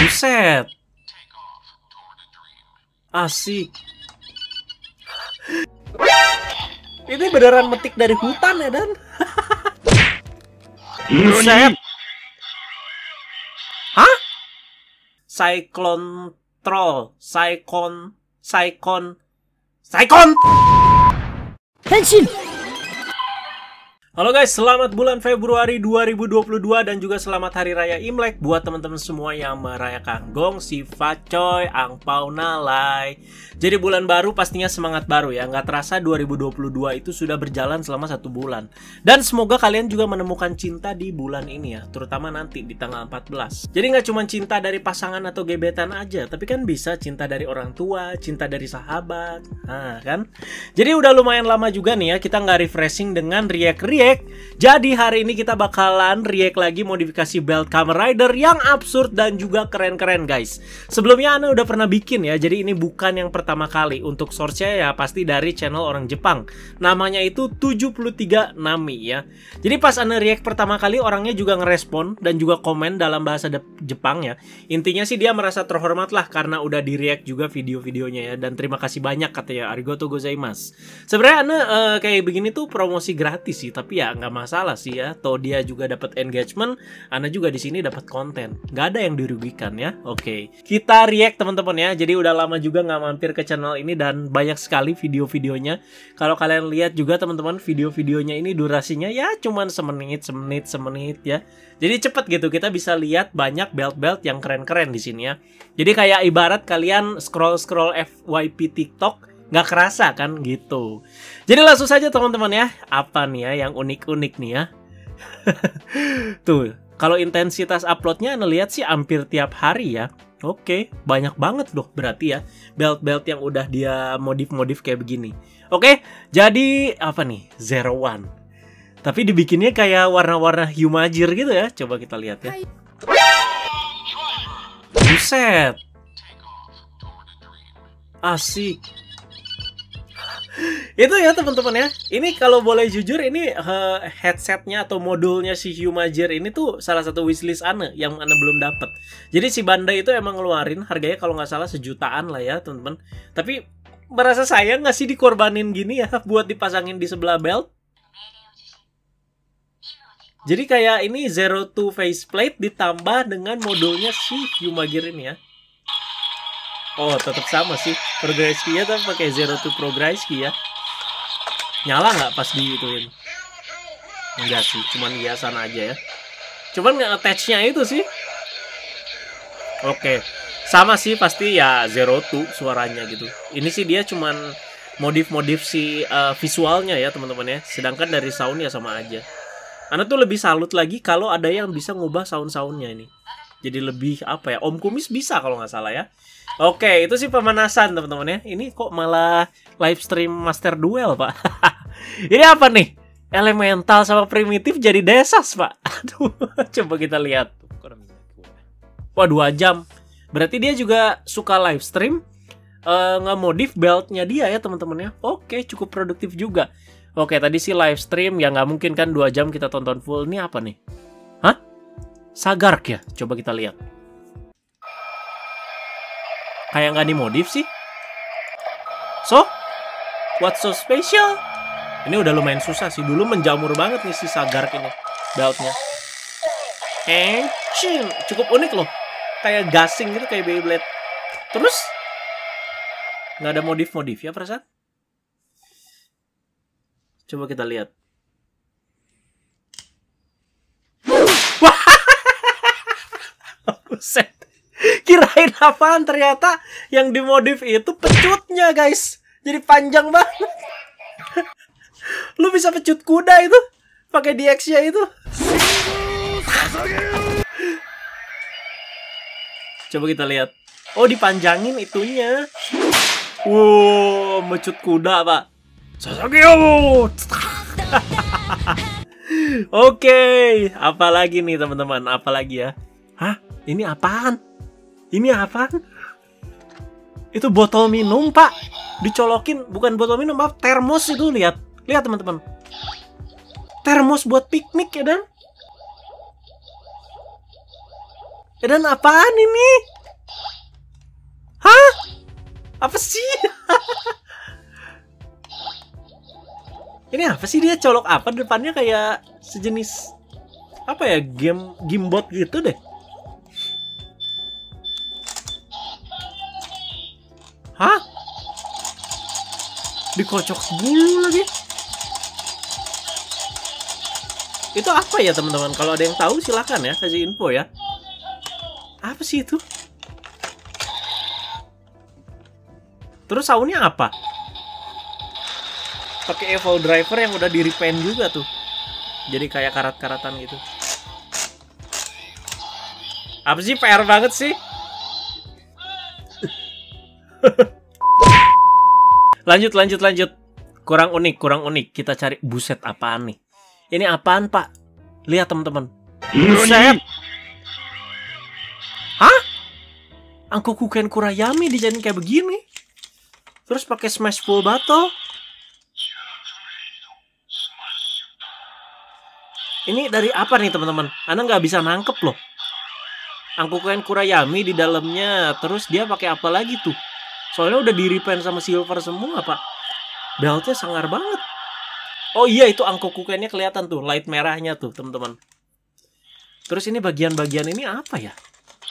Buset. Asik. Ini beneran metik dari hutan ya, Dan? Buset. Hah? Cyclone Troll. Cyclone. Henshin! Halo guys, selamat bulan Februari 2022 dan juga selamat Hari Raya Imlek buat teman-teman semua yang merayakan Gongsi Facoy, Angpau Nalai. Jadi bulan baru pastinya semangat baru ya. Nggak terasa 2022 itu sudah berjalan selama 1 bulan. Dan semoga kalian juga menemukan cinta di bulan ini ya, terutama nanti di tanggal 14. Jadi nggak cuma cinta dari pasangan atau gebetan aja, tapi kan bisa cinta dari orang tua, cinta dari sahabat. Nah kan. Jadi udah lumayan lama juga nih ya kita nggak refreshing dengan react. Jadi hari ini kita bakalan react lagi modifikasi belt Kamen Rider yang absurd dan juga keren-keren guys. Sebelumnya Ana udah pernah bikin ya, jadi ini bukan yang pertama kali. Untuk source-nya ya pasti dari channel orang Jepang. Namanya itu 73 Nami ya. Jadi pas Ana react pertama kali orangnya juga ngerespon dan juga komen dalam bahasa Jepang ya. Intinya sih dia merasa terhormat lah karena udah di react juga video-videonya ya. Dan terima kasih banyak katanya, arigatou gozaimasu. Sebenarnya Ana kayak begini tuh promosi gratis sih, tapi ya nggak masalah sih ya. Toh dia juga dapat engagement, Ana juga di sini dapat konten. Nggak ada yang dirugikan ya. Oke, kita react teman-teman ya. Jadi udah lama juga nggak mampir ke channel ini dan banyak sekali video-videonya. Kalau kalian lihat juga teman-teman, video-videonya ini durasinya ya cuman semenit ya. Jadi cepet gitu kita bisa lihat banyak belt-belt yang keren-keren di sini ya. Jadi kayak ibarat kalian scroll FYP TikTok nggak kerasa kan gitu. Jadi langsung saja teman-teman ya. Apa nih ya yang unik-unik nih ya. Tuh, kalau intensitas uploadnya Anda lihat sih hampir tiap hari ya. Oke, banyak banget loh berarti ya belt-belt yang udah dia modif-modif kayak begini. Oke, jadi apa nih? Zero One. Tapi dibikinnya kayak warna-warna Humajir gitu ya. Coba kita lihat ya. Buset. Asik. Itu ya teman-teman ya. Ini kalau boleh jujur ini headsetnya atau modulnya si Humajir ini tuh salah satu wishlist Ana yang Ana belum dapat. Jadi si Bandai itu emang ngeluarin harganya kalau nggak salah sejutaan lah ya teman-teman. Tapi merasa sayang nggak sih dikorbanin gini ya buat dipasangin di sebelah belt. Jadi kayak ini Zero Two faceplate ditambah dengan modulnya si Humajir ini ya. Oh, tetap sama sih. Progress key-nya tapi pakai Zero Two Progress key ya. Nyala nggak pas diituin? Enggak sih, cuman hiasan aja ya. Cuman nggak attach-nya itu sih. Oke, sama sih pasti ya Zero Two suaranya gitu. Ini sih dia cuman modif-modif si visualnya ya teman-teman ya. Sedangkan dari sound ya sama aja. Ana tuh lebih salut lagi kalau ada yang bisa ngubah sound-soundnya ini. Jadi lebih apa ya? Om Kumis bisa kalau nggak salah ya. Oke, itu sih pemanasan teman-teman ya. Ini kok malah live stream Master Duel, Pak. Ini apa nih? Elemental sama primitif jadi desas, Pak. Aduh, coba kita lihat. Wah, 2 jam. Berarti dia juga suka live stream, nge-modif beltnya dia ya teman-teman ya. Oke, cukup produktif juga. Oke, tadi sih live stream, ya nggak mungkin kan 2 jam kita tonton full. Ini apa nih? Hah? Sagark ya? Coba kita lihat. Kayak nggak dimodif sih. So, what's so special? Ini udah lumayan susah sih. Dulu menjamur banget nih si Sagark ini. Beltnya. Cukup unik loh. Kayak gasing gitu, kayak Beyblade. Terus, nggak ada modif-modif ya perasaan? Coba kita lihat. Buset. Kirain apaan, ternyata yang dimodif itu pecutnya guys. Jadi panjang banget. Lu bisa pecut kuda itu pakai DX-nya itu. Coba kita lihat. Oh, dipanjangin itunya. Wow, mecut kuda, Pak. Sasageo. Oke, apalagi nih teman-teman? Apalagi ya? Hah? Ini apaan? Ini apaan? Itu botol minum, Pak. Dicolokin, bukan botol minum, Pak. Termos itu, lihat. Lihat, teman-teman. Termos buat piknik, ya, Dan? Ya, Dan apaan ini? Apa sih? Ini apa sih, dia colok apa depannya, kayak sejenis apa ya, gamebot gitu deh. Hah? Dikocok dulu lagi. Itu apa ya teman-teman? Kalau ada yang tahu silakan ya, kasih info ya. Apa sih itu? Terus soundnya apa? Pakai Evo Driver yang udah di repaint juga tuh. Jadi kayak karat-karatan gitu. Apa sih, PR banget sih? Lanjut. Kurang unik. Kita cari, buset, apaan nih? Ini apaan, Pak? Lihat teman-teman. Buset. Hah? Angkokuken Kurayami dijadiin kayak begini. Terus pakai smash full battle. Ini dari apa nih teman-teman? Anda nggak bisa nangkep loh. Angkokuken Kurayami di dalamnya. Terus dia pakai apa lagi tuh? Soalnya udah di repaint sama silver semua, Pak. Beltnya sangar banget. Oh iya, itu Angkokukennya kelihatan tuh, light merahnya tuh, teman-teman. Terus ini bagian-bagian ini apa ya?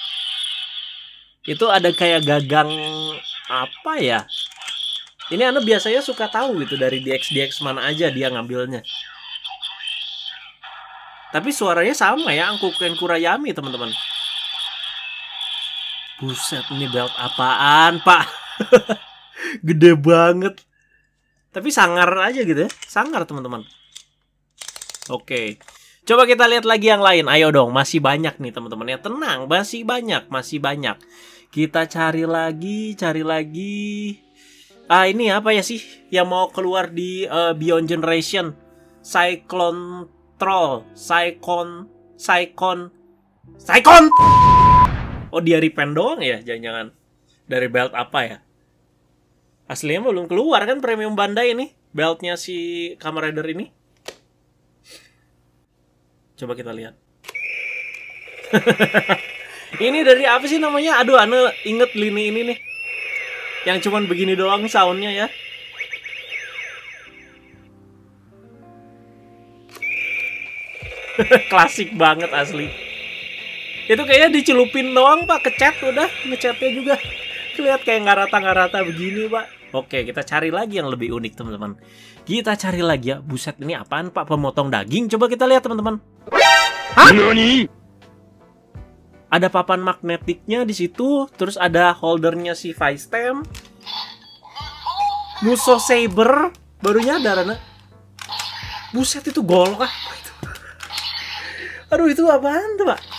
Itu ada kayak gagang apa ya? Ini Anda biasanya suka tahu gitu dari DX mana aja dia ngambilnya. Tapi suaranya sama ya, Angkokuken Kurayami, teman-teman. Buset, ini belt apaan, Pak? Gede banget. Tapi sangar aja gitu ya. Sangar, teman-teman. Oke. Coba kita lihat lagi yang lain. Ayo dong, masih banyak nih, teman-teman. Ya tenang, masih banyak. Kita cari lagi. Ah, ini apa ya sih yang mau keluar di Beyond Generation? Cyclone Troll. Cyclone. Oh, dia repaint doang ya? Jangan-jangan dari belt apa ya? Aslinya belum keluar kan premium Bandai ini, beltnya si Kamen Rider ini. Coba kita lihat. Ini dari apa sih namanya? Aduh, Ane inget lini ini nih. Yang cuman begini doang soundnya ya. Klasik banget asli. Itu kayaknya dicelupin doang, Pak, kecat udah, ngecatnya juga. Lihat kayak nggak rata begini, Pak. Oke, kita cari lagi yang lebih unik, teman-teman. Kita cari lagi ya. Buset, ini apaan, Pak? Pemotong daging. Coba kita lihat, teman-teman. Hah? Ada papan magnetiknya di situ, terus ada holdernya si Vice Stem. Muso Saber, baru nyadar, Ana. Buset, itu golok ah. Aduh, itu apaan tuh, Pak?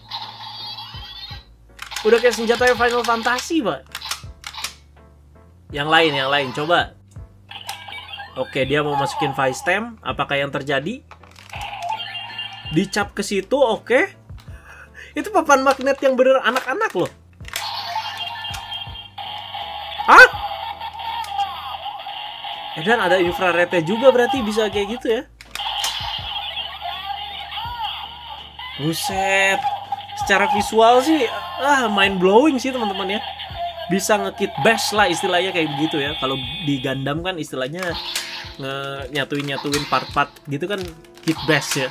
Udah kayak senjata Final Fantasy, Pak. Yang lain, coba. Oke, dia mau masukin Vice Stem. Apakah yang terjadi? Dicap ke situ, oke. Itu papan magnet yang bener anak-anak loh. Hah? Dan ada infrarednya juga, berarti bisa kayak gitu ya. Buset. Secara visual sih mind blowing sih, teman-teman ya. Bisa ngekit bash lah istilahnya kayak begitu ya. Kalau di Gundam kan istilahnya nyatuin part-part gitu kan, kit bash ya.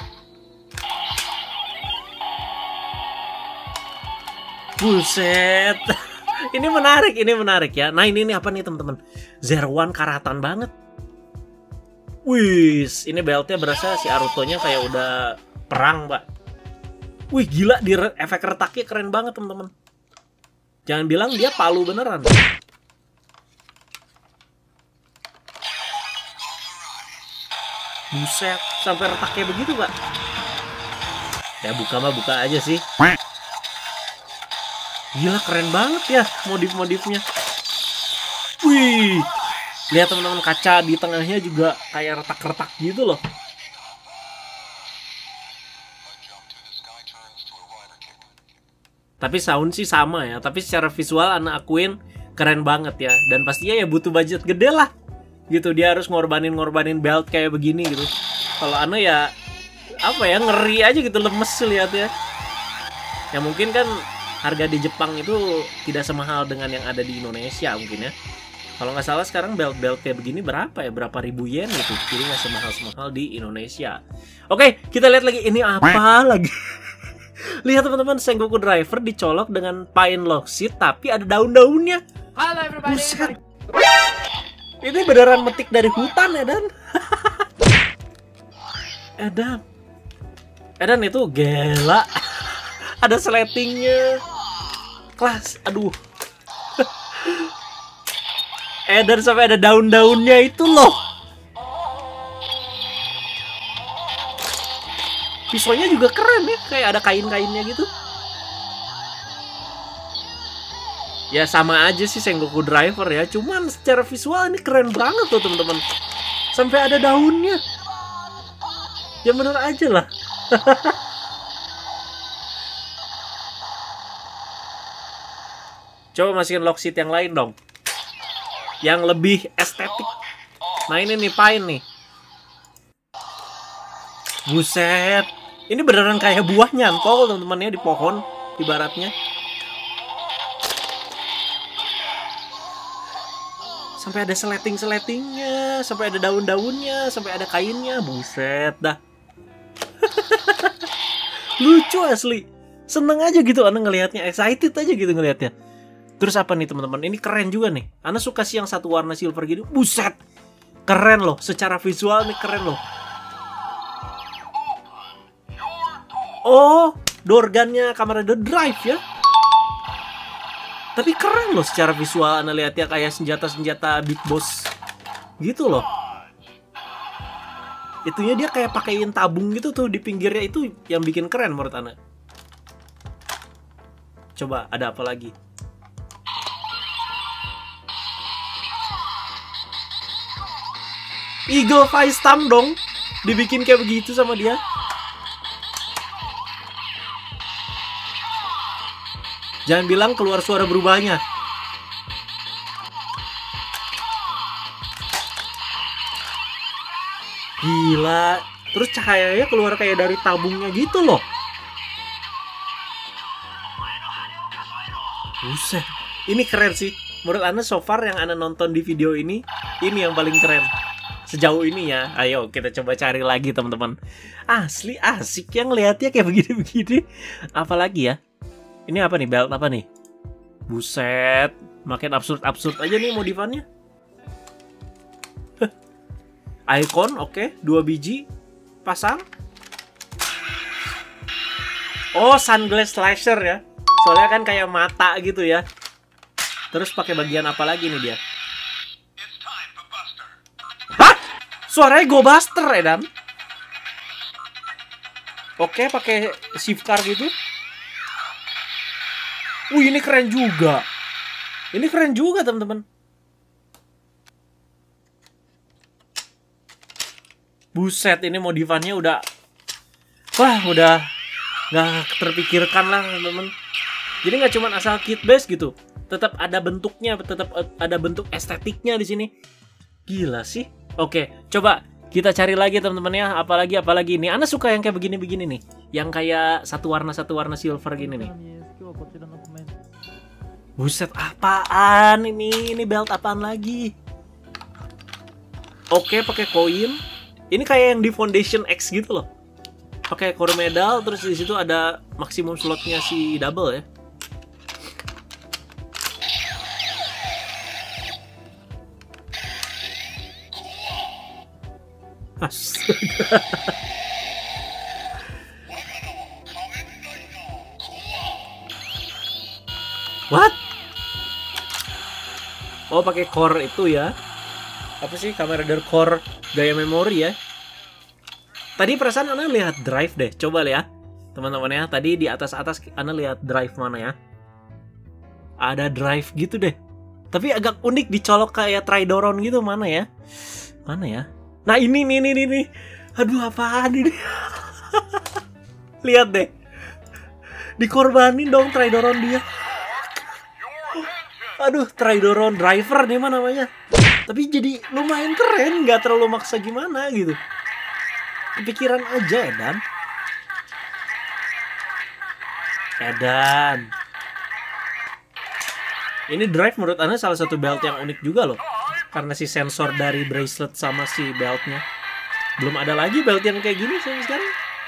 Buset. Ini menarik ya. Nah, ini apa nih, teman-teman? Zero One karatan banget. Wih, ini beltnya berasa si Aruto-nya kayak udah perang, Pak. Wih, gila, di efek retaknya keren banget, teman-teman. Jangan bilang dia palu beneran. Buset, sampai retaknya begitu, Pak. Ya buka mah buka aja sih. Gila, keren banget ya modif-modifnya. Wih, lihat teman-teman, kaca di tengahnya juga kayak retak-retak gitu loh. Tapi sound sih sama ya. Tapi secara visual anak akuin keren banget ya. Dan pastinya ya butuh budget gede lah. Gitu, dia harus ngorbanin belt kayak begini gitu. Kalau Ana ya apa ya, ngeri aja gitu, lemes lihat ya. Ya mungkin kan harga di Jepang itu tidak semahal dengan yang ada di Indonesia mungkin ya. Kalau nggak salah sekarang belt-belt kayak begini berapa ya? Berapa ribu yen gitu. Jadi nggak semahal-semahal di Indonesia. Oke, kita lihat lagi. Ini apa lagi? Lihat teman-teman, Sengoku Driver dicolok dengan pine log seed tapi ada daun-daunnya. Halo everybody. Buset. Ini beneran metik dari hutan ya, Dan? Edan itu gila. Ada sletingnya. Kelas, aduh. Edan sampai ada daun-daunnya itu loh. Pisaunya juga keren ya, kayak ada kain-kainnya gitu. Ya sama aja sih Sengoku Driver ya, cuman secara visual ini keren banget tuh teman-teman. Sampai ada daunnya. Ya bener aja lah. Coba masukin log seed yang lain dong, yang lebih estetik. Nah ini nih pine nih. Buset, ini beneran kayak buah nyantol teman-teman ya di pohon ibaratnya. Sampai ada seleting-seletingnya, sampai ada daun-daunnya, sampai ada kainnya. Buset dah. Lucu asli. Seneng aja gitu Ana ngelihatnya, excited aja gitu ngelihatnya. Terus apa nih teman-teman? Ini keren juga nih. Ana suka sih yang satu warna silver gini. Buset. Keren loh, secara visual nih keren loh. Oh, dorgannya kamera The Drive ya. Tapi keren loh secara visual. Ana lihatnya kayak senjata-senjata Big Boss gitu loh. Itunya dia kayak pakein tabung gitu tuh di pinggirnya, itu yang bikin keren menurut Ana. Coba ada apa lagi? Eagle Fire Stamp dong. Dibikin kayak begitu sama dia. Jangan bilang keluar suara berubahnya. Gila. Terus cahayanya keluar kayak dari tabungnya gitu loh. Buset. Ini keren sih. Menurut Ana so far yang Ana nonton di video ini yang paling keren. Sejauh ini ya. Ayo kita coba cari lagi teman-teman. Asli asik yang lihatnya kayak begini-begini. Apalagi ya? Ini apa nih? Belt apa nih? Buset. Makin absurd-absurd aja nih modifannya. Icon, oke. 2 biji. Pasang. Oh, sunglass slasher ya. Soalnya kan kayak mata gitu ya. Terus pakai bagian apa lagi nih dia? Hah? Suaranya Go Buster ya, Dan? Oke, pakai shift car gitu. Ini keren juga. Ini keren juga, teman-teman. Buset, ini modifannya udah... Wah, udah nggak terpikirkan lah, teman-teman. Jadi nggak cuma asal kit base gitu. Tetap ada bentuknya, tetap ada bentuk estetiknya di sini. Gila sih. Oke, coba kita cari lagi, teman-teman ya. Apalagi ini. Ana suka yang kayak begini-begini nih. Yang kayak satu warna silver gini nih. Buset, apaan ini? Ini belt apaan lagi? Oke, pakai koin. Ini kayak yang di Foundation X gitu loh. Pakai core medal, terus di situ ada maksimum slotnya si double ya. Astaga. What? Oh, pakai core itu ya. Apa sih? Kamera dari core gaya memori ya. Tadi perasaan Ana lihat drive deh. Coba lihat teman-teman ya. Tadi di atas-atas Ana lihat drive mana ya? Ada drive gitu deh. Tapi agak unik dicolok kayak Tridoron gitu, mana ya? Mana ya? Nah, ini nih. Aduh, apaan ini? Lihat deh. Dikorbanin dong Tridoron dia. Aduh, Tridoron Driver nih mana namanya. Tapi jadi lumayan keren, nggak terlalu maksa gimana gitu. Kepikiran aja, Edan. Ini drive menurut Anda salah satu belt yang unik juga loh. Karena si sensor dari bracelet sama si beltnya. Belum ada lagi belt yang kayak gini sampai sekarang.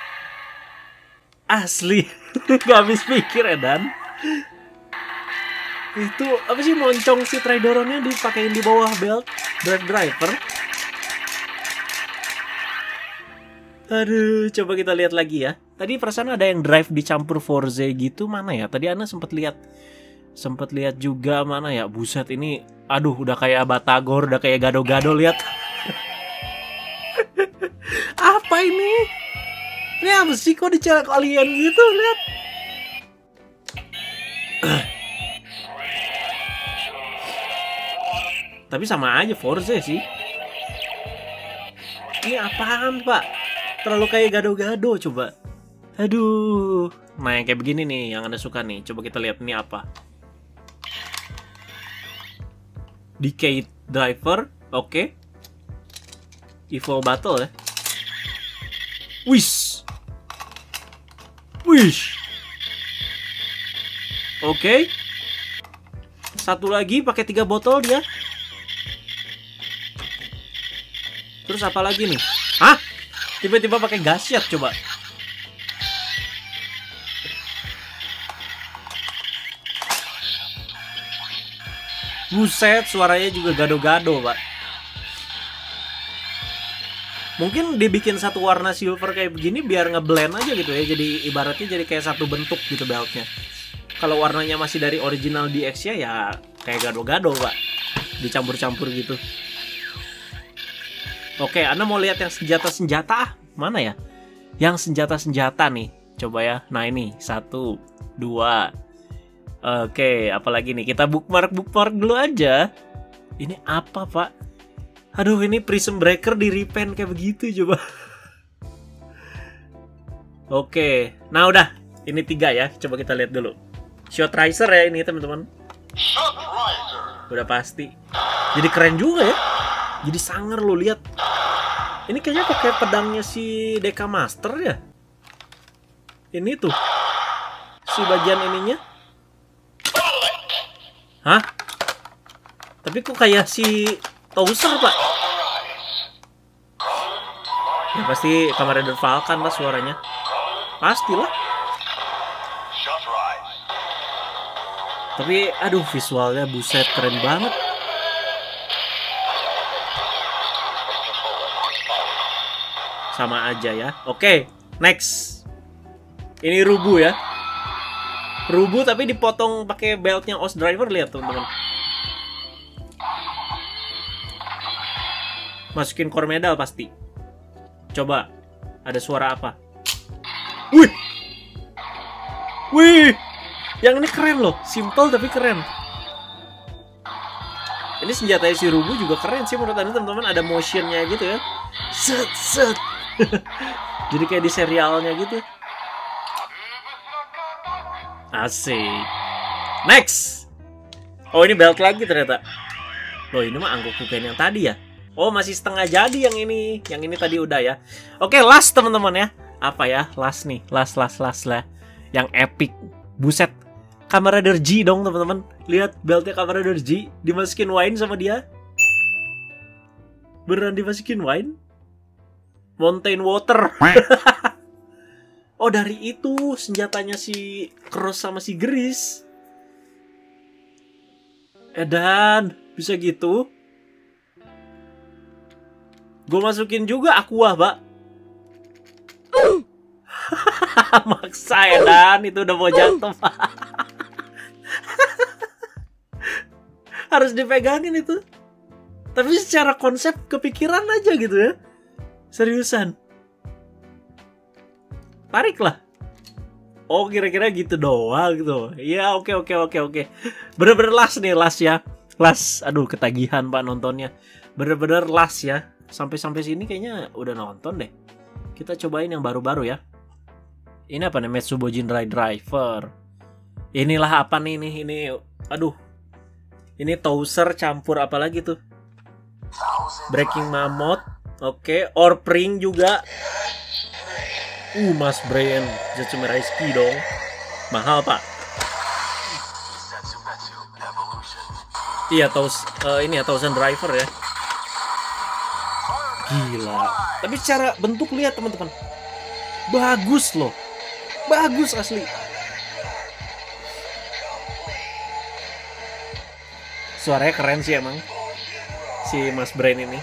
Asli. Gak habis pikir Edan. Itu apa sih, moncong si Tridoronnya dipakein di bawah belt drive driver. Aduh, coba kita lihat lagi ya. Tadi perasaan ada yang drive dicampur Forze gitu, mana ya? Tadi Ana sempat lihat juga, mana ya? Buset, ini aduh udah kayak Batagor, udah kayak gado-gado, lihat. Apa ini? Ini apa sih, kok dicelak alien gitu, lihat. Tapi sama aja Forze sih. Ini apaan, Pak? Terlalu kayak gado-gado, coba. Aduh. Nah, yang kayak begini nih, yang Anda suka nih. Coba kita lihat ini apa. Decade Driver, oke. Evo Battle ya. Wish. Oke. Satu lagi pakai 3 botol dia. Terus apa lagi nih? Hah? Tiba-tiba pakai gasyat, coba. Buset, suaranya juga gado-gado, Pak. Mungkin dibikin satu warna silver kayak begini biar ngeblend aja gitu ya. Jadi ibaratnya jadi kayak satu bentuk gitu beltnya. Kalau warnanya masih dari original DX ya kayak gado-gado, Pak. Dicampur-campur gitu. Oke, Anda mau lihat yang senjata-senjata? Mana ya? Yang senjata-senjata nih. Coba ya. Nah ini, 1, 2. Oke, apalagi nih? Kita bookmark dulu aja. Ini apa, Pak? Aduh, ini Prism Breaker di repaint kayak begitu, coba. Oke, nah udah. Ini 3 ya. Coba kita lihat dulu. Shot Riser ya ini, teman-teman. Udah pasti. Jadi keren juga ya. Jadi sangar lo, lihat. Ini kayaknya pakai pedangnya si Deka Master ya. Ini tuh. Si bagian ininya. Hah? Tapi kok kayak si Towser, Pak? Ya pasti Kamen Rider Falcon lah suaranya. Pastilah. Tapi aduh, visualnya buset keren banget. Sama aja ya. Oke, next. Ini Rubu ya. Rubu tapi dipotong pakai beltnya Os Driver, lihat teman-teman. Masukin core medal pasti. Coba, ada suara apa? Wih! Wih! Yang ini keren loh, simple tapi keren. Ini senjatanya si Rubu juga keren sih menurut Anda, teman-teman. Ada motionnya gitu ya. Set, set. Jadi kayak di serialnya gitu. Asik. Next. Oh, ini belt lagi ternyata. Loh, ini mah angguk bukan yang tadi ya. Oh, masih setengah jadi yang ini. Yang ini tadi udah ya. Oke, last teman-teman ya. Apa ya? Last nih. Last lah. Yang epic. Buset. Kamen Rider G dong, teman-teman. Lihat beltnya Kamen Rider G. Dimasukin wine sama dia. Beneran dimasukin wine? Mountain Water. Oh, dari itu senjatanya si Cross sama si Gris. Edan, bisa gitu? Gue masukin juga Aqua, Pak. Maksa Edan, itu udah mau jatuh, Pak. Harus dipegangin itu. Tapi secara konsep kepikiran aja gitu ya. Seriusan. Tarik lah. Oh, kira-kira gitu doang gitu. Iya, oke. Bener-bener last nih, last ya. Last, aduh ketagihan Pak nontonnya. Bener-bener last ya. Sampai sini kayaknya udah nonton deh. Kita cobain yang baru-baru ya. Ini apa nih? Metsubojin Driver. Inilah apa nih ini. Aduh. Ini Towser campur apa lagi tuh? Breaking Mammoth. Oke, Orpring juga. Mas Brain, Zetsume Raisuki dong. Mahal, Pak. Iya, ini ya Thousand Driver ya. Gila. Tapi secara bentuk lihat teman-teman. Bagus loh. Bagus asli. Suaranya keren sih emang. Si Mas Brain ini.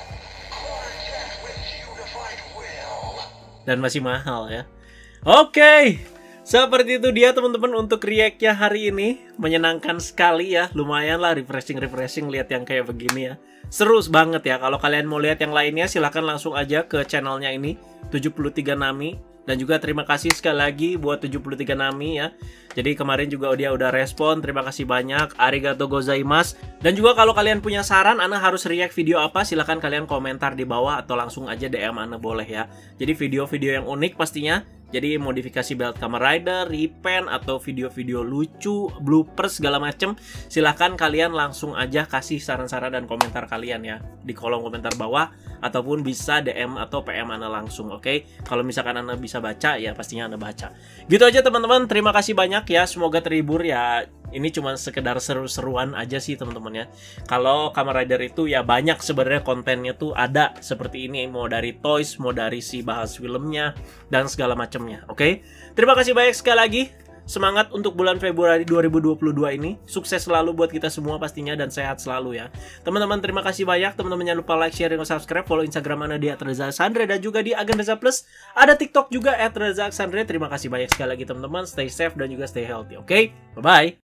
Dan masih mahal ya. Oke. Seperti itu dia teman-teman untuk react-nya hari ini. Menyenangkan sekali ya. Lumayan lah refreshing lihat yang kayak begini ya. Seru banget ya. Kalau kalian mau lihat yang lainnya silahkan langsung aja ke channelnya ini 73 Nami. Dan juga terima kasih sekali lagi buat 73 Nami ya. Jadi kemarin juga dia udah respon. Terima kasih banyak. Arigato gozaimasu. Dan juga kalau kalian punya saran Ana harus react video apa, silahkan kalian komentar di bawah atau langsung aja DM Ana boleh ya. Jadi video-video yang unik pastinya. Jadi modifikasi belt Kamen Rider, repaint, atau video-video lucu, bloopers, segala macem. Silahkan kalian langsung aja kasih saran-saran dan komentar kalian ya. Di kolom komentar bawah. Ataupun bisa DM atau PM Ana langsung, oke? Kalau misalkan Ana bisa baca, ya pastinya Ana baca. Gitu aja teman-teman, terima kasih banyak ya. Semoga terhibur ya. Ini cuma sekedar seru-seruan aja sih teman-teman ya. Kalau Kamen Rider itu ya banyak sebenarnya kontennya tuh ada seperti ini. Mau dari toys, mau dari si bahas filmnya, dan segala macamnya, oke? Terima kasih banyak sekali lagi. Semangat untuk bulan Februari 2022 ini. Sukses selalu buat kita semua pastinya dan sehat selalu ya. Teman-teman terima kasih banyak. Teman-teman jangan lupa like, share, dan subscribe. Follow Instagram Ana di @reza_alexandre dan juga di @reza plus. Ada TikTok juga @reza_alexandre. Terima kasih banyak sekali lagi teman-teman. Stay safe dan juga stay healthy. Oke? Bye-bye.